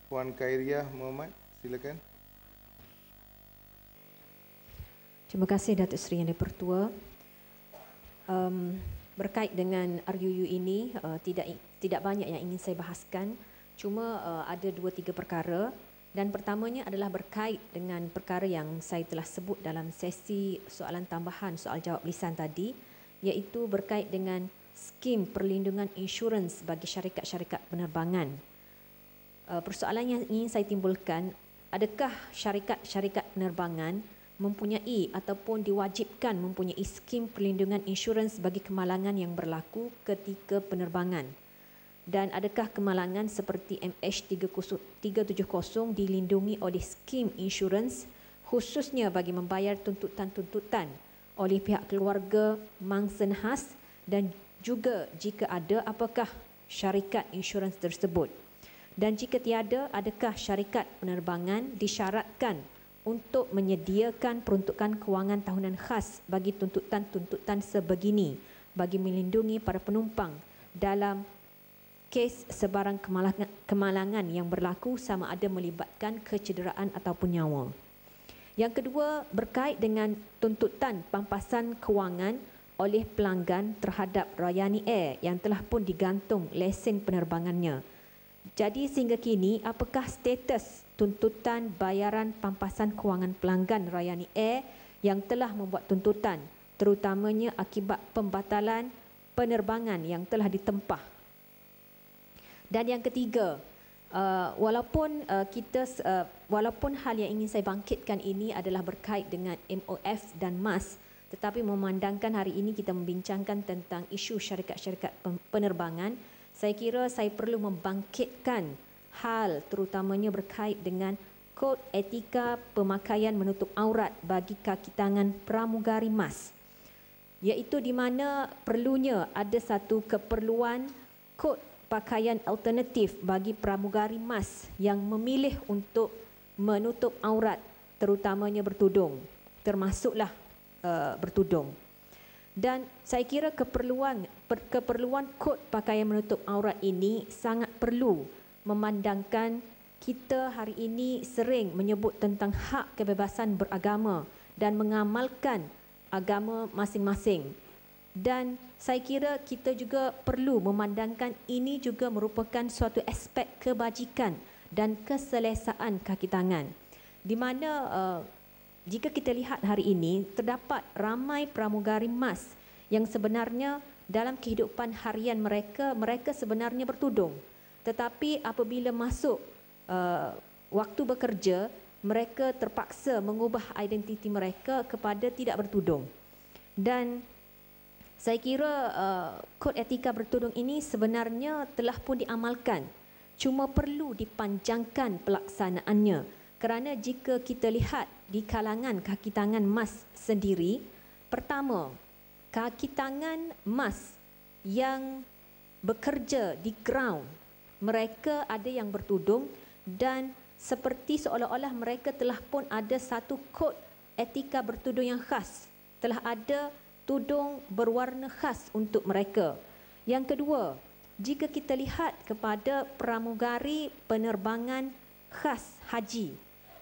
Puan Khairiah Muhammad, silakan. Terima kasih Datuk Seri Yang di-Pertua. Berkait dengan RUU ini, tidak banyak yang ingin saya bahaskan, cuma ada 2-3 perkara. Dan pertamanya adalah berkait dengan perkara yang saya telah sebut dalam sesi soalan tambahan soal jawab lisan tadi, iaitu berkait dengan skim perlindungan insurans bagi syarikat-syarikat penerbangan. Persoalan yang ingin saya timbulkan, adakah syarikat-syarikat penerbangan mempunyai ataupun diwajibkan mempunyai skim perlindungan insurans bagi kemalangan yang berlaku ketika penerbangan? Dan adakah kemalangan seperti MH370 dilindungi oleh skim insurans khususnya bagi membayar tuntutan-tuntutan oleh pihak keluarga mangsa nahas, dan juga jika ada, apakah syarikat insurans tersebut? Dan jika tiada, adakah syarikat penerbangan disyaratkan untuk menyediakan peruntukan kewangan tahunan khas bagi tuntutan-tuntutan sebegini bagi melindungi para penumpang dalam kes sebarang kemalangan yang berlaku sama ada melibatkan kecederaan ataupun nyawa. Yang kedua, berkait dengan tuntutan pampasan kewangan oleh pelanggan terhadap Rayani Air yang telah pun digantung lesen penerbangannya. Jadi sehingga kini, apakah status tuntutan bayaran pampasan kewangan pelanggan Rayani Air yang telah membuat tuntutan, terutamanya akibat pembatalan penerbangan yang telah ditempah? Dan yang ketiga, walaupun hal yang ingin saya bangkitkan ini adalah berkait dengan MOF dan MAS, tetapi memandangkan hari ini kita membincangkan tentang isu syarikat-syarikat penerbangan, saya kira saya perlu membangkitkan hal terutamanya berkait dengan kod etika pemakaian menutup aurat bagi kaki tangan pramugari MAS, iaitu di mana perlunya ada satu keperluan kod pakaian alternatif bagi pramugari MAS yang memilih untuk menutup aurat, terutamanya bertudung, termasuklah bertudung. Dan saya kira keperluan kod pakaian menutup aurat ini sangat perlu, memandangkan kita hari ini sering menyebut tentang hak kebebasan beragama dan mengamalkan agama masing-masing. Dan saya kira kita juga perlu memandangkan ini juga merupakan suatu aspek kebajikan dan keselesaan kaki tangan, di mana jika kita lihat hari ini terdapat ramai pramugari MAS yang sebenarnya dalam kehidupan harian mereka sebenarnya bertudung, tetapi apabila masuk waktu bekerja, mereka terpaksa mengubah identiti mereka kepada tidak bertudung. Dan saya kira kod etika bertudung ini sebenarnya telah pun diamalkan, cuma perlu dipanjangkan pelaksanaannya. Kerana jika kita lihat di kalangan kaki tangan MAS sendiri, pertama, kaki tangan MAS yang bekerja di ground, mereka ada yang bertudung dan seperti seolah-olah mereka telah pun ada satu kod etika bertudung yang khas, telah ada tudung berwarna khas untuk mereka. Yang kedua, jika kita lihat kepada pramugari penerbangan khas haji,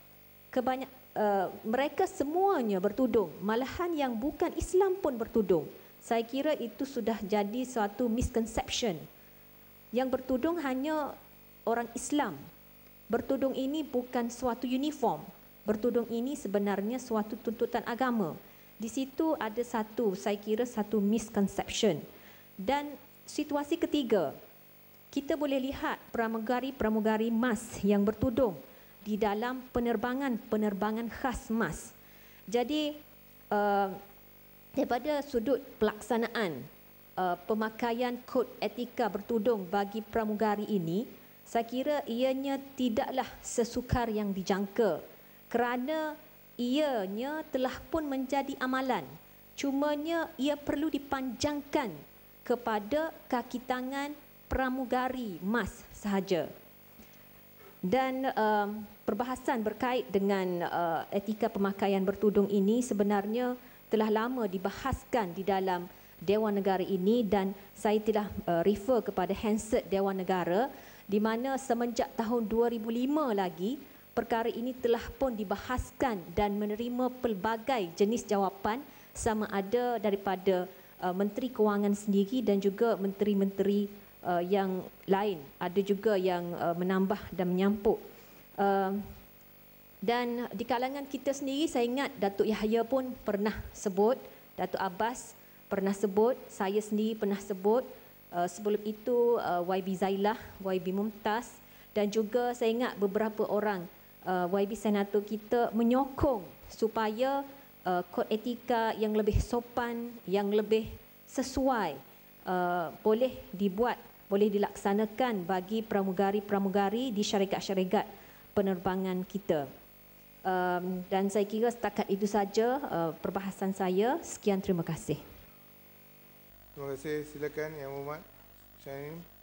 mereka semuanya bertudung, malahan yang bukan Islam pun bertudung. Saya kira itu sudah jadi suatu misconception. Yang bertudung hanya orang Islam. Bertudung ini bukan suatu uniform. Bertudung ini sebenarnya suatu tuntutan agama. Di situ ada saya kira satu misconception. Dan situasi ketiga, kita boleh lihat pramugari MAS yang bertudung di dalam penerbangan khas MAS. Jadi daripada sudut pelaksanaan pemakaian kod etika bertudung bagi pramugari ini, saya kira ianya tidaklah sesukar yang dijangka, kerana ianya telah pun menjadi amalan. Cumanya ia perlu dipanjangkan kepada kaki tangan pramugari MAS sahaja. Dan perbahasan berkait dengan etika pemakaian bertudung ini sebenarnya telah lama dibahaskan di dalam Dewan Negara ini, dan saya telah refer kepada Hansard Dewan Negara, di mana semenjak tahun 2005 lagi perkara ini telah pun dibahaskan dan menerima pelbagai jenis jawapan sama ada daripada Menteri Kewangan sendiri dan juga menteri-menteri yang lain. Ada juga yang menambah dan menyampuk. Dan di kalangan kita sendiri, saya ingat Datuk Yahya pun pernah sebut, Datuk Abbas pernah sebut, saya sendiri pernah sebut, sebelum itu YB Zailah, YB Mumtaz, dan juga saya ingat beberapa orang YB Senator kita menyokong supaya kod etika yang lebih sopan, yang lebih sesuai boleh dibuat, boleh dilaksanakan bagi pramugari-pramugari di syarikat-syarikat penerbangan kita. Dan saya kira setakat itu saja perbahasan saya. Sekian, terima kasih. Terima kasih. Silakan Yang Muhammad Syahin.